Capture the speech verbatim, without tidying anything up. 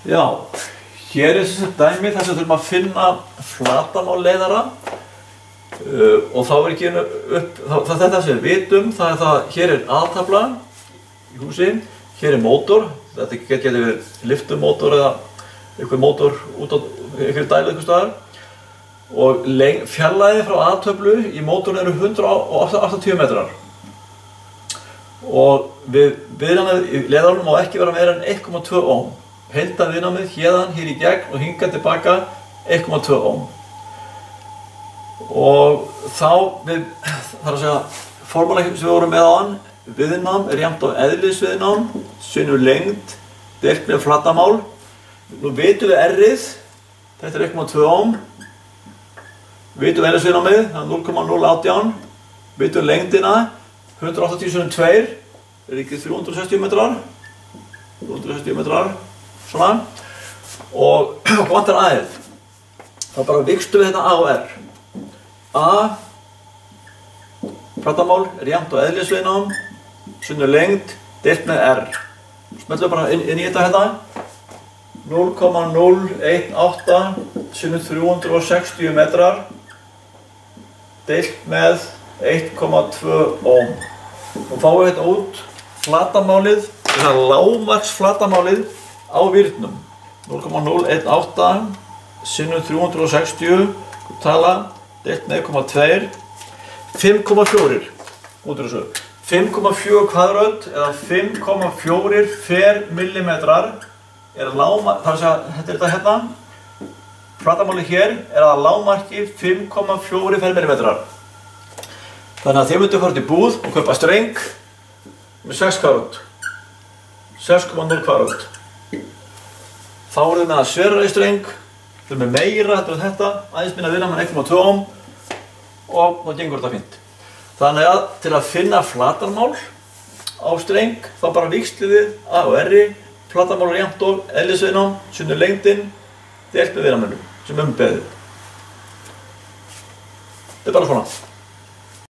Já, hér er þessi dæmi þar sem þurfum að finna flatarmálleiðara uh, og þá er gefinu upp, það, það þetta sem við vitum, það er það, hér er aðtafla í húsi, hér er mótor, þetta getur verið lyftumótor eða einhver mótor út á einhverju dælu einhvers staðar og fjarlægðin frá aðtöflu í mótorinn eru hundrað áttatíu metrar og við viðnámið í leiðaranum má ekki vera meira en eitt komma tvö ohm. Heilda viðnámið héðan, hér í gegn og hingað tilbaka eitt komma tvö ohm. Og þá, við, það er að segja, formúla sem við vorum með á hann, viðnám er jafnt á eðlisviðnám, sinnum lengd, deilt með flatarmál. Nú vitum við R-ið, þetta er eitt komma tvö ohm. Vitum við eðlisviðnámið, það er núll komma núll átján. Vitum við lengdina, hundrað áttatíu sinnum tvö, er ekki þrjú hundruð sextíu metrar. þrjú hundruð sextíu metrar. Svona. Og hvað vantar A-ið? Þá bara vikstum við þetta A og R. A, flatarmál er jafnt á eðlisviðnám, sinnum lengd, deilt með R. Smellum bara inn, inn í þetta hérna. núll komma núll einn átta sinnum þrjú hundruð sextíu metrar, deilt með eitt komma tvö ohm. Og fáum við þetta út flatarmálið, það er lágmarks flatarmálið á virnum. núll komma núll einn átta sinnum þrjú hundruð sextíu, tala, deilt með eitt komma tvö, fimm komma fjögur, út úr þessu. fimm komma fjögur kvadröld eða fimm komma fjögur fermillimetrar er lágmark, þar að segja, þetta er þetta hérna. Flatarmálið hér er að lágmarki fimm komma fjögur fermillimetrar. Þannig að þið myndu fara til búð og kaupa streng með sex kvadröld. sex komma núll kvadröld. Þá er þið með að sverra í streng, þið er með meira þetta og þetta, aðeins minna viðnámið eitt komma tvö ohm og þá gengur þetta fínt. Þannig að til að finna flatarmál á streng, þá bara víxlið við A og R, flatarmál er jafnt og eðlisviðnám, sinnum lengdin, deilt með viðnáminu sem umbeðið. Þetta er bara svona.